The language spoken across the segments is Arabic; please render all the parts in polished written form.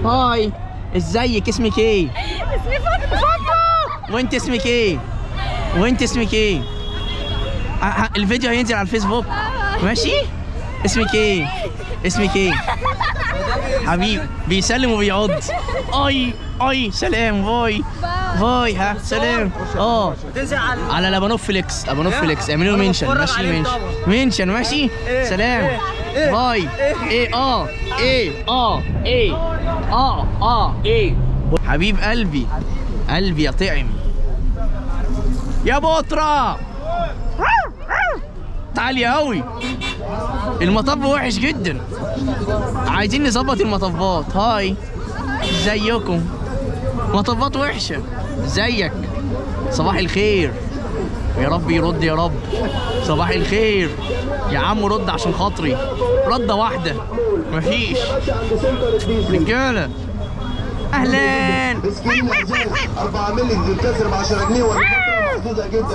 هاي ازيك؟ اسمك ايه؟ اسمي فاطمة. وانت اسمك ايه؟ وانت اسمك ايه؟ الفيديو هينزل على الفيسبوك ماشي؟ اسمك ايه؟ اسمك ايه؟ حبيبي بيسلم وبيعض. اي سلام باي باي. ها سلام. على لبنوف فليكس. لبنوف فليكس اعملوا له منشن ماشي. منشن ماشي. سلام باي. ايه حبيب قلبي قلبي يا طعم يا بطرة. عالية أوي. المطب وحش جدا. عايزين نظبط المطبات. هاي ازيكم؟ مطبات وحشة. ازيك؟ صباح الخير. يا رب يرد يا رب. صباح الخير يا عم رد عشان خاطري. ردة واحدة مفيش. رجالة أهلا. 4 مللي بتتكسر ب 10 جنيه ولا محدودة جدا.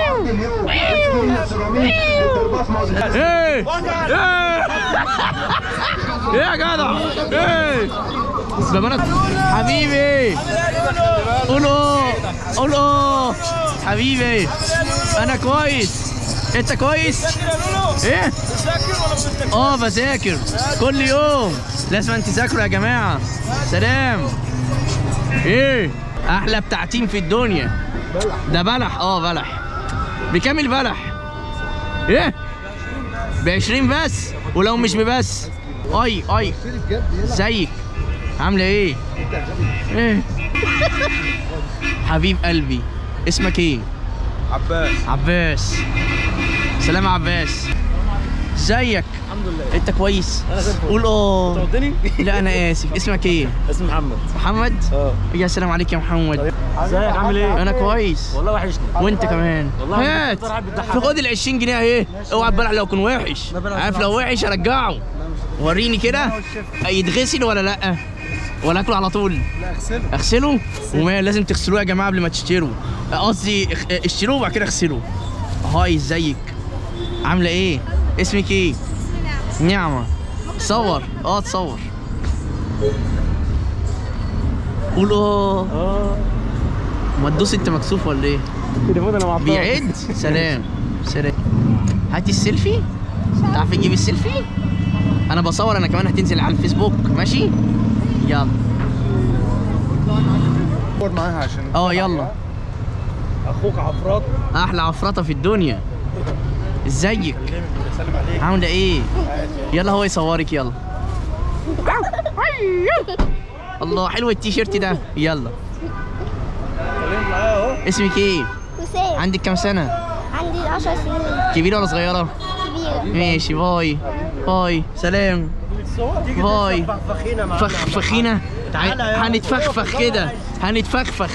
ايه يا جدع ايه بنات حبيبي. قولوا حبيبي انا كويس. انت كويس؟ ايه؟ بذاكر كل يوم. لازم تذاكروا يا جماعه. سلام. ايه احلى بتاعتين في الدنيا. ده بلح. بلح. بكام البلح؟ ايه؟ ب20 بس. ولو مش ببس. اي ازيك؟ عامله ايه؟ ايه حبيب قلبي اسمك ايه؟ عباس. سلام يا عباس. ازيك؟ الحمد لله. انت كويس؟ انا زي الفل. قول تردني؟ لا انا اسف. اسمك ايه؟ اسمي محمد. يا سلام عليك يا محمد. ازيك عامل ايه؟ انا كويس والله وحشني. وانت كمان. والله هات خد ال20 جنيه اهي. اوعى البلح لو كان وحش. عارف لو وحش ارجعه. وريني كده يتغسل ولا لا؟ ولا اكله على طول؟ لا اغسله. وما لازم تغسلوه يا جماعه قبل ما تشتروا. قصدي اشتروه وبعد كده اغسلوه. هاي ازيك؟ عامله ايه؟ اسمك ايه؟ نعمه. تصور. تصور. قول ما تدوس. انت مكسوف ولا ايه؟ بيعد. سلام. هاتي السيلفي. تعرفي تجيبي السيلفي؟ انا بصور انا كمان. هتنزل على الفيسبوك ماشي؟ يلا. صور معاها عشان يلا. اخوك عفراط. احلى عفرطه في الدنيا. ازيك؟ عامله ايه؟ يلا هو يصورك. يلا. الله حلو التيشيرت ده. يلا. اسمك ايه؟ وسام. عندك كام سنه؟ عندي 10 سنين. كبيره ولا صغيره؟ كبيرة. ماشي. باي سلام. باي. فخفخينه. هنتفخفخ كده. هنتفخفخ.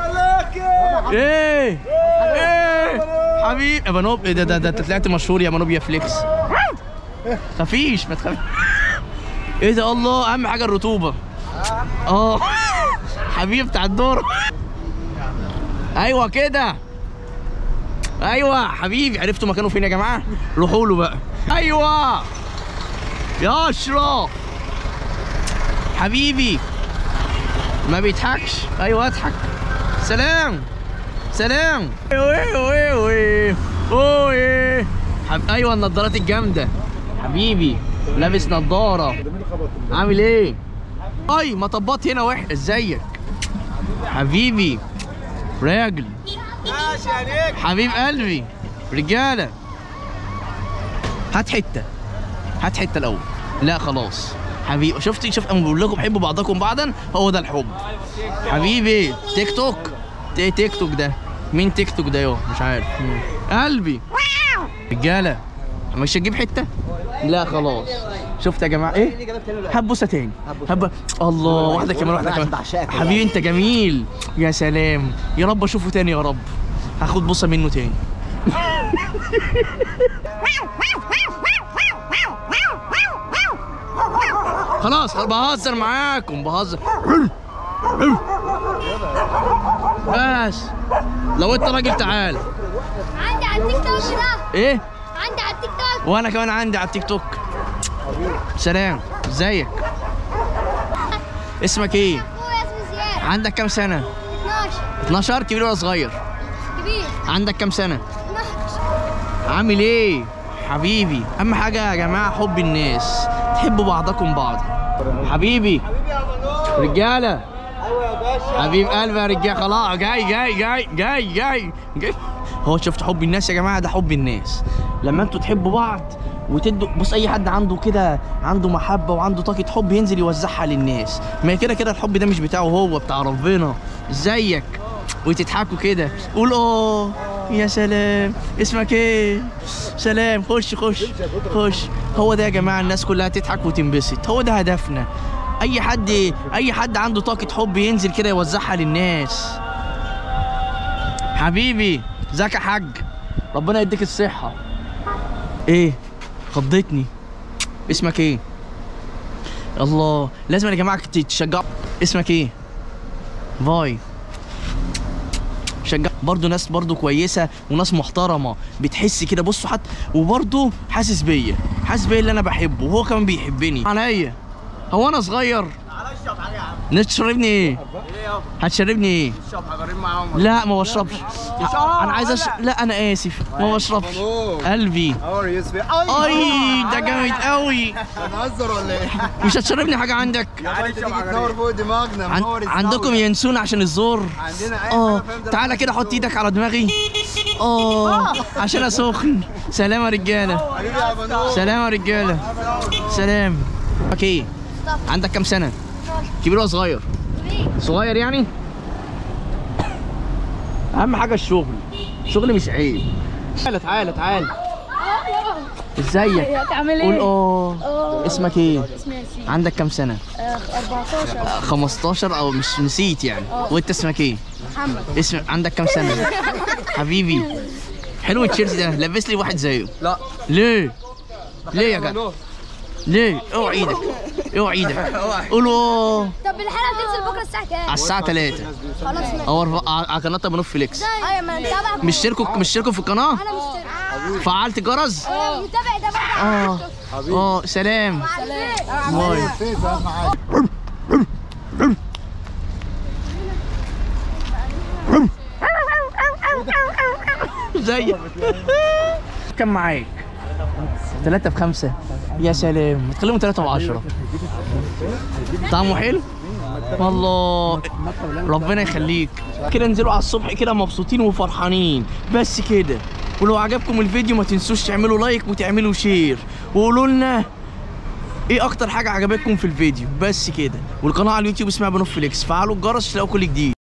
ايه حبيبي يا منوب. ايه ده انت طلعت مشهور يا منوب يا فليكس. خفيش ما تخافش. ايه ده؟ الله اهم حاجه الرطوبه. حبيبي بتاع الدور. ايوه كده. ايوه حبيبي. عرفتوا مكانه فين يا جماعه؟ روحوا له بقى. ايوه يا اشرف حبيبي. ما بيضحكش. ايوه اضحك. سلام. ايوه النضارات الجامده. حبيبي لابس نضاره. عامل ايه؟ مطبات هنا وحش. ازيك حبيبي؟ راجل حبيب قلبي. رجاله هات حته الاول. لا خلاص حبيبي. شوف انا بقول لكم حبوا بعضكم بعضا. هو ده الحب حبيبي. تيك توك ده مين؟ تيك توك ده مش عارف. قلبي. رجاله مش هتجيب حته؟ لا خلاص. شفت يا جماعه ايه؟ هبوسه تاني. الله. واحده كمان. حبيبي انت جميل. يا سلام. يا رب اشوفه تاني يا رب. هاخد بوسه منه تاني. خلاص بهزر معاكم بهزر. بس لو انت راجل تعال. عندي على التيك توك ده. ايه؟ عندي على التيك توك. وانا كمان عندي على التيك توك. سلام. ازيك؟ اسمك ايه؟ اخويا اسمه زياد. عندك كام سنة؟ 12. 12 كبير ولا صغير؟ كبير. عندك كام سنة؟ 12. عامل ايه؟ حبيبي اهم حاجة يا جماعة حب الناس، تحبوا بعضكم بعض. حبيبي رجالة، حبيب قلبي يا رجالة، خلاص جاي. هو شفت حب الناس يا جماعة؟ ده حب الناس لما انتوا تحبوا بعض وتدوا. بص اي حد عنده كده، عنده محبة وعنده طاقة حب ينزل يوزعها للناس. ما كده الحب ده مش بتاعه هو، بتاع ربنا. ازيك؟ وتضحكوا كده، قول يا سلام. اسمك ايه؟ سلام. خش. هو ده يا جماعة، الناس كلها تضحك وتنبسط، هو ده هدفنا. اي حد عنده طاقة حب ينزل كده يوزعها للناس. حبيبي ازيك يا حاج؟ ربنا يديك الصحة. ايه خضتني. اسمك ايه؟ الله، لازم يا جماعة تشجعوا. اسمك ايه؟ باي. شجع برضه، ناس برضه كويسة وناس محترمة بتحس كده. بصوا حتى وبرضه حاسس بيا اللي انا بحبه وهو كمان بيحبني. عليا هو انا صغير؟ نشربني ايه؟ هتشربني ايه؟ لا ما بشربش. انا عايز لا انا اسف ما بشربش. قلبي اي ده جامد قوي. هنهزر ولا ايه؟ مش هتشربني حاجه عندك؟ يعني تيجي تنور فوق دماغنا. عندكم ينسون عشان الزور؟ عندنا تعالى كده حط ايدك على دماغي. عشان انا سخن. سلام يا رجاله. سلام يا رجاله. سلام. اوكي عندك كام سنه؟ كبير ولا صغير؟ صغير يعني؟ اهم حاجه الشغل مش عيب. تعالى ازيك؟ عامل ايه؟ قول اسمك ايه؟ اسمي ياسين. عندك كام سنه؟ 14. 15 او مش نسيت يعني. وانت اسمك ايه؟ محمد. عندك كام سنه؟ حبيبي حلو التيشيرت ده، لبس لي واحد زيه. لا. ليه يا جدع؟ ليه؟ اوعى ايدك قولوا. طب الحلقه بتنزل بكره الساعه كام؟ على الساعه 3 خلاص ماشي. على قناه بنوف فليكس. ايوه ما نتابع. مش شاركوا في القناه؟ انا مشترك. فعلت الجرس؟ متابع ده بقى. سلام. سلام. باي. زيك. كم معاك؟ 3 في 5. يا سلام، ما تخليهم 3 و10. طعمه حلو؟ والله ربنا يخليك. كده انزلوا على الصبح كده مبسوطين وفرحانين بس كده. ولو عجبكم الفيديو ما تنسوش تعملوا لايك وتعملوا شير وقولوا لنا ايه اكتر حاجه عجبتكم في الفيديو. بس كده. والقناه على اليوتيوب اسمها بنوف فليكس. فعلوا الجرس تلاقوا كل جديد.